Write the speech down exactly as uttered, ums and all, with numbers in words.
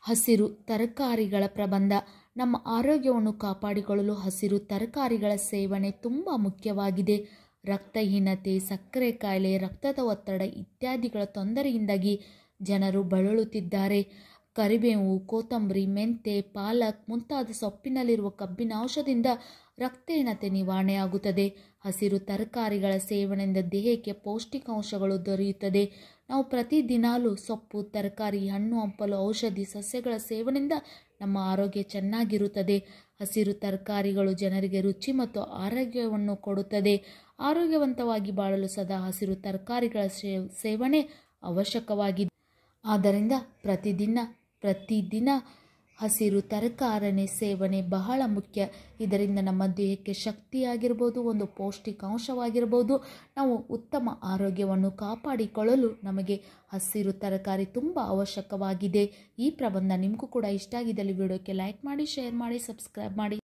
ಹಸಿರು ತರಕಾರಿಗಳ ಪ್ರಬಂಧ. ನಮ್ಮ ಆರೋಗ್ಯವನ್ನು ಕಾಪಾಡಿಕೊಳ್ಳಲು ಹಸಿರು ತರಕಾರಿಗಳ ಸೇವನೆ ತುಂಬ ಮುಖ್ಯವಾಗಿದೆ. ರಕ್ತಹೀನತೆ, ಸಕ್ಕರೆ ಕಾಯಿಲೆ, ರಕ್ತದ ಒತ್ತಡ ಇತ್ಯಾದಿಗಳ ತೊಂದರೆಯಿಂದಾಗಿ ಜನರು ಬಳಲುತ್ತಿದ್ದಾರೆ. ಕರಿಬೇವು, ಕೊತ್ತಂಬರಿ, ಮೆಂತೆ, ಪಾಲಕ್ ಮುಂತಾದ ಸೊಪ್ಪಿನಲ್ಲಿರುವ ಕಬ್ಬಿನಾಂಶದಿಂದ ರಕ್ತಹೀನತೆ ನಿವಾರಣೆಯಾಗುತ್ತದೆ. ಹಸಿರು ತರಕಾರಿಗಳ ಸೇವನೆಯಿಂದ ದೇಹಕ್ಕೆ ಪೌಷ್ಟಿಕಾಂಶಗಳು ದೊರೆಯುತ್ತದೆ. ನಾವು ಪ್ರತಿದಿನಾಲೂ ಸೊಪ್ಪು, ತರಕಾರಿ, ಹಣ್ಣು ಹಂಪಲು, ಔಷಧಿ ಸಸ್ಯಗಳ ಸೇವನೆಯಿಂದ ನಮ್ಮ ಆರೋಗ್ಯ ಚೆನ್ನಾಗಿರುತ್ತದೆ. ಹಸಿರು ತರಕಾರಿಗಳು ಜನರಿಗೆ ರುಚಿ ಮತ್ತು ಆರೋಗ್ಯವನ್ನು ಕೊಡುತ್ತದೆ. ಆರೋಗ್ಯವಂತವಾಗಿ ಬಾಳಲು ಸದಾ ಹಸಿರು ತರಕಾರಿಗಳ ಸೇವನೆ ಅವಶ್ಯಕವಾಗಿದೆ. ಆದ್ದರಿಂದ ಪ್ರತಿದಿನ ಪ್ರತಿದಿನ ಹಸಿರು ತರಕಾರಿ ಸೇವನೆ ಬಹಳ ಮುಖ್ಯ. ಇದರಿಂದ ನಮ್ಮ ದೇಹಕ್ಕೆ ಶಕ್ತಿಯಾಗಿರ್ಬೋದು, ಒಂದು ಪೌಷ್ಟಿಕಾಂಶವಾಗಿರ್ಬೋದು. ನಾವು ಉತ್ತಮ ಆರೋಗ್ಯವನ್ನು ಕಾಪಾಡಿಕೊಳ್ಳಲು ನಮಗೆ ಹಸಿರು ತರಕಾರಿ ತುಂಬ ಅವಶ್ಯಕವಾಗಿದೆ. ಈ ಪ್ರಬಂಧ ನಿಮಗೂ ಕೂಡ ಇಷ್ಟ ಆಗಿದ್ದಲ್ಲಿ ವಿಡಿಯೋಕ್ಕೆ ಲೈಕ್ ಮಾಡಿ, ಶೇರ್ ಮಾಡಿ, ಸಬ್ಸ್ಕ್ರೈಬ್ ಮಾಡಿ.